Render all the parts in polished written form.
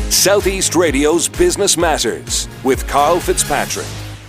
Southeast Radio's Business Matters with Carl Fitzpatrick.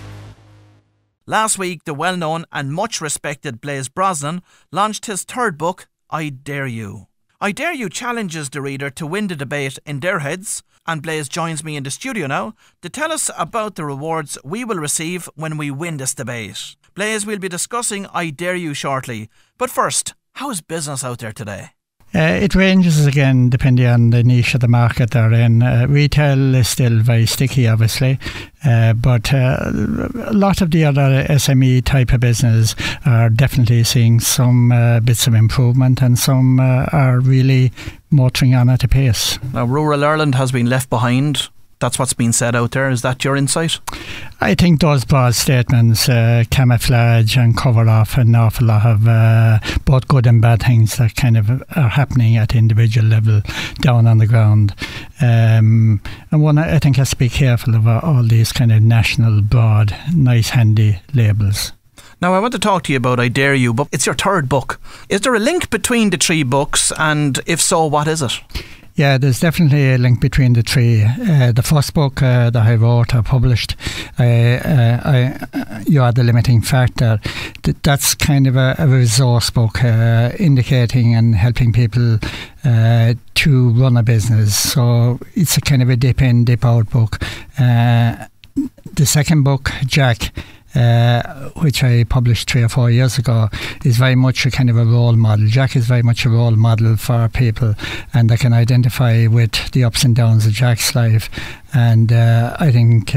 Last week, the well-known and much-respected Blaise Brosnan launched his third book, I Dare You. I Dare You challenges the reader to win the debate in their heads, and Blaise joins me in the studio now to tell us about the rewards we will receive when we win this debate. Blaise, we'll be discussing I Dare You shortly, but first, how's business out there today? It ranges again depending on the niche of the market they're in. Retail is still very sticky, obviously, but a lot of the other SME type of business are definitely seeing some bits of improvement, and some are really motoring on at a pace. Now, rural Ireland has been left behind. That's what's been said out there. Is that your insight? I think those broad statements camouflage and cover off an awful lot of both good and bad things that kind of are happening at the individual level down on the ground. And one, I think, has to be careful of all these kind of national, broad, nice, handy labels. Now, I want to talk to you about I Dare You, but it's your third book. Is there a link between the three books, and if so, what is it? Yeah, there's definitely a link between the three. The first book that I wrote or published, You Are the Limiting Factor, that's kind of a resource book indicating and helping people to run a business. So it's a kind of a dip in, dip out book. The second book, Jack, which I published 3 or 4 years ago, is very much a kind of a role model. Jack is very much a role model for people, and they can identify with the ups and downs of Jack's life. And I think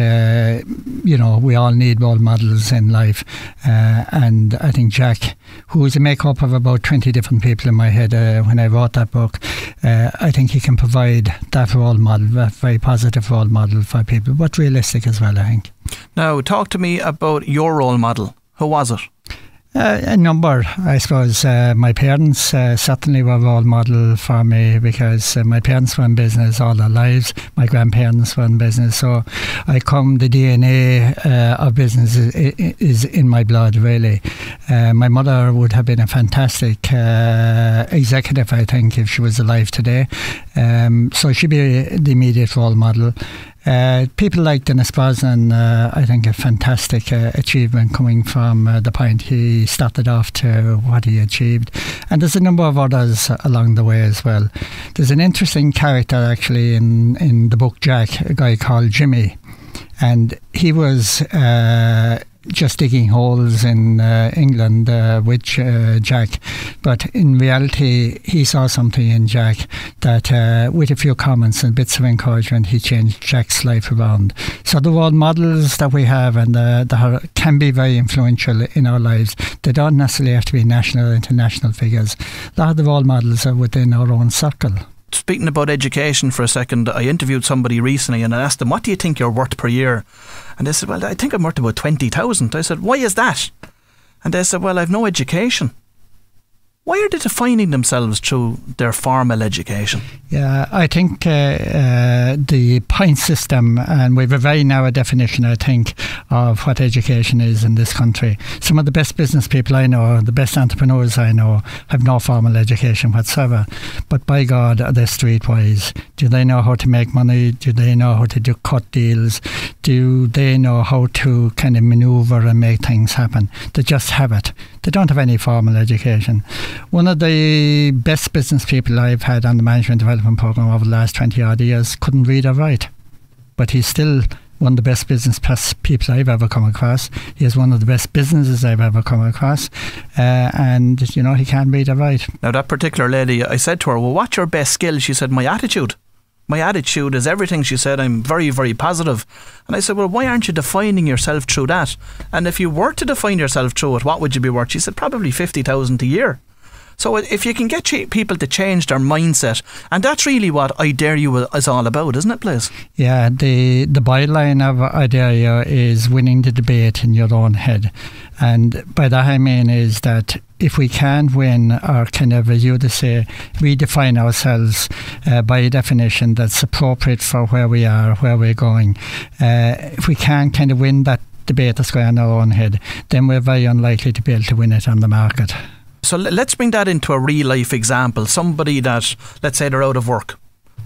we all need role models in life, and I think Jack, who is a make-up of about 20 different people in my head when I wrote that book, I think he can provide that role model, that very positive role model for people, but realistic as well, I think. Now, talk to me about your role model. Who was it? A number, I suppose. My parents certainly were a role model for me, because my parents were in business all their lives. My grandparents were in business, so the DNA of business is in my blood, really. My mother would have been a fantastic executive, I think, if she was alive today. So she'd be the immediate role model. People like Dennis Brosnan, I think a fantastic achievement coming from the point he started off to what he achieved. And there's a number of others along the way as well. There's an interesting character actually in the book Jack, a guy called Jimmy. And he was just digging holes in England with Jack, but in reality he saw something in Jack that with a few comments and bits of encouragement, he changed Jack's life around. So the role models that we have and that can be very influential in our lives, they don't necessarily have to be national or international figures. A lot of the role models are within our own circle. Speaking about education for a second, I interviewed somebody recently and I asked them, what do you think you're worth per year? And they said, well, I think I'm worth about 20,000. I said, why is that? And they said, well, I've no education. Why are they defining themselves through their formal education? Yeah, I think the point system, and we have a very narrow definition, I think, of what education is in this country. Some of the best business people I know, the best entrepreneurs I know, have no formal education whatsoever. But by God, are they streetwise? Do they know how to make money? Do they know how to do cut deals? Do they know how to kind of manoeuvre and make things happen? They just have it. They don't have any formal education. One of the best business people I've had on the management development program over the last 20 odd years couldn't read or write, but he's still one of the best business people I've ever come across. He is one of the best businesses I've ever come across, and he can't read or write. Now, that particular lady, I said to her, well, what's your best skill? She said, my attitude. My attitude is everything. She said, I'm very, very positive. And I said, well, why aren't you defining yourself through that? And if you were to define yourself through it, what would you be worth? She said, probably 50,000 a year. So if you can get people to change their mindset, and that's really what I Dare You is all about, isn't it, Blaise? Yeah, the byline of I Dare You is winning the debate in your own head. And by that I mean is that if we can't win, or kind of, as you would say, redefine ourselves by a definition that's appropriate for where we are, where we're going, if we can't kind of win that debate that's going on in our own head, then we're very unlikely to be able to win it on the market. So let's bring that into a real life example. Somebody that, let's say they're out of work.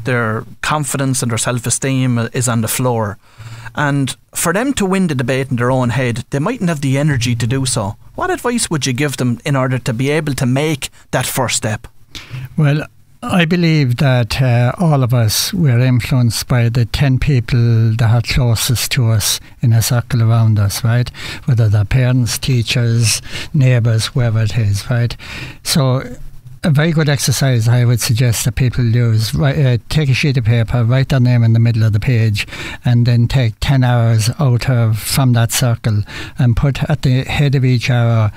their confidence and their self-esteem is on the floor. And for them to win the debate in their own head, they mightn't have the energy to do so. What advice would you give them in order to be able to make that first step? Well, I believe that all of us, we're influenced by the 10 people that are closest to us in a circle around us, right? Whether they're parents, teachers, neighbours, whoever it is, right? So a very good exercise I would suggest that people do is take a sheet of paper, write their name in the middle of the page, and then take 10 hours from that circle and put at the head of each hour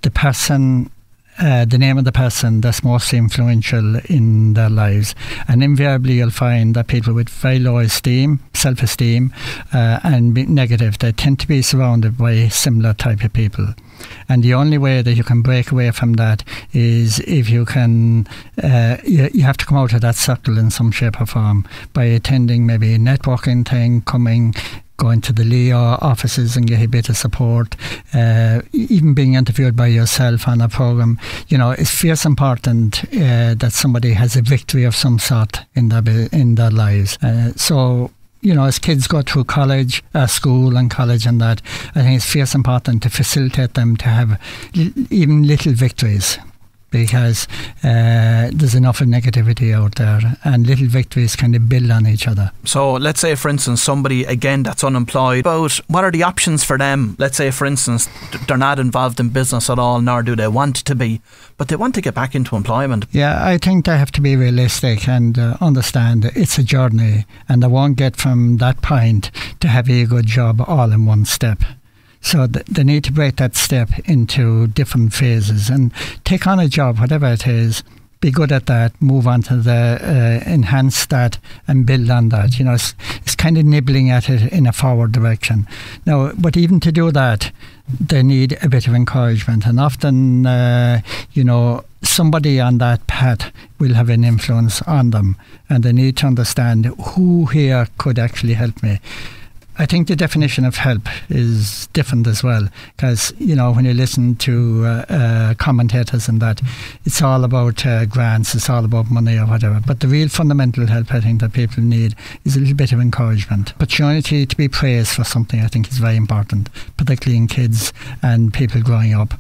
the name of the person that's most influential in their lives. And invariably you'll find that people with very low self-esteem and negative, they tend to be surrounded by similar type of people. And the only way that you can break away from that is if you can, you have to come out of that circle in some shape or form by attending maybe a networking thing, going to the Leo offices and get a bit of support, even being interviewed by yourself on a programme. You know, it's fierce important that somebody has a victory of some sort in their lives. So, you know, as kids go through school and college and that, I think it's fierce important to facilitate them to have even little victories, because there's enough of negativity out there, and little victories kind of build on each other. So let's say, for instance, somebody again that's unemployed, what are the options for them? Let's say, for instance, they're not involved in business at all, nor do they want to be, but they want to get back into employment. Yeah, I think they have to be realistic and understand it's a journey, and they won't get from that point to having a good job all in one step. So they need to break that step into different phases and take on a job, whatever it is, be good at that, move on to enhance that and build on that. You know, it's kind of nibbling at it in a forward direction. Now, but even to do that, they need a bit of encouragement. And often, you know, somebody on that path will have an influence on them, and they need to understand who here could actually help me. I think the definition of help is different as well, because, you know, when you listen to commentators and that, it's all about grants, it's all about money or whatever. But the real fundamental help I think that people need is a little bit of encouragement. Opportunity to be praised for something I think is very important, particularly in kids and people growing up.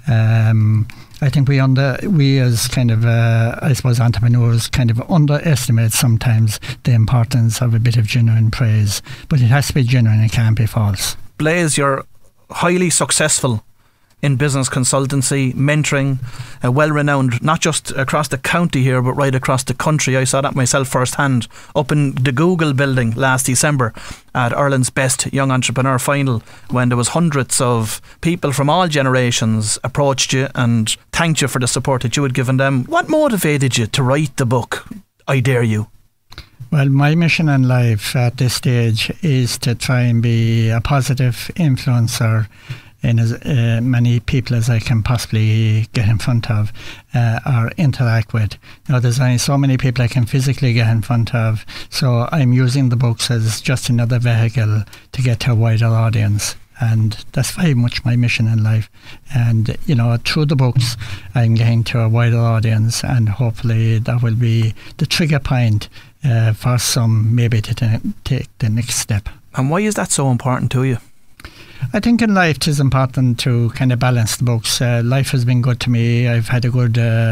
I think we as kind of, I suppose, entrepreneurs kind of underestimate sometimes the importance of a bit of genuine praise. But it has to be genuine, it can't be false. Blaise, you're highly successful in business consultancy, mentoring, well-renowned, not just across the county here, but right across the country. I saw that myself firsthand up in the Google building last December at Ireland's Best Young Entrepreneur Final, when there was hundreds of people from all generations approached you and thanked you for the support that you had given them. What motivated you to write the book, I Dare You? Well, my mission in life at this stage is to try and be a positive influencer in as many people as I can possibly get in front of or interact with. Now, there's only so many people I can physically get in front of, so I'm using the books as just another vehicle to get to a wider audience. And that's very much my mission in life. And, you know, through the books, I'm getting to a wider audience, and hopefully that will be the trigger point for some maybe to take the next step. And why is that so important to you? I think in life it is important to kind of balance the books. Life has been good to me. I've had a good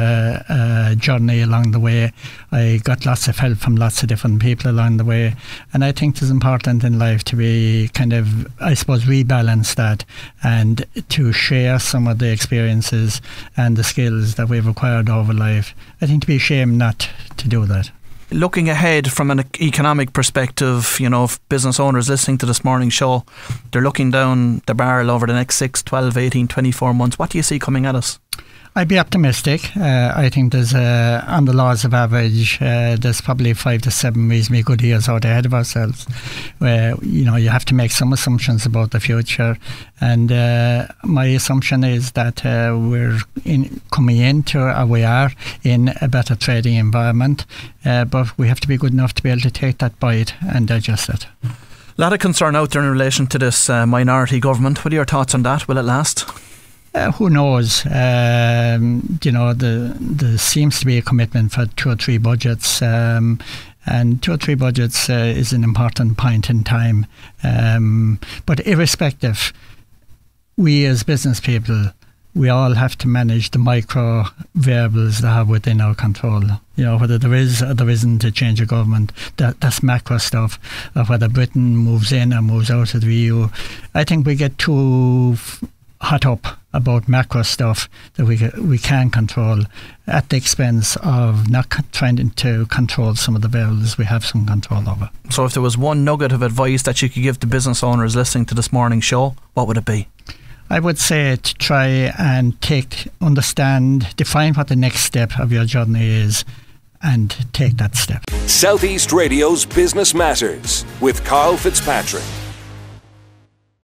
journey along the way. I got lots of help from lots of different people along the way. And I think it is important in life to be kind of, I suppose, rebalance that and to share some of the experiences and the skills that we've acquired over life. I think to be ashamed not to do that. Looking ahead from an economic perspective, you know, if business owners listening to this morning's show, they're looking down the barrel over the next 6, 12, 18, 24 months. What do you see coming at us? I'd be optimistic. I think there's, on the laws of average, there's probably 5 to 7 reasonably good years out ahead of ourselves, where, you know, you have to make some assumptions about the future. And my assumption is that we are in a better trading environment, but we have to be good enough to be able to take that bite and digest it. A lot of concern out there in relation to this minority government. What are your thoughts on that? Will it last? Who knows? You know, there seems to be a commitment for 2 or 3 budgets. And 2 or 3 budgets is an important point in time. But irrespective, we as business people, we all have to manage the micro variables that are within our control. You know, whether there is or there isn't a change of government, that's macro stuff. Or whether Britain moves in or moves out of the EU. I think we get too hot up about macro stuff that we can control at the expense of not trying to control some of the variables we have some control over. So if there was one nugget of advice that you could give to business owners listening to this morning's show, what would it be? I would say to try and define what the next step of your journey is and take that step. Southeast Radio's Business Matters with Carl Fitzpatrick.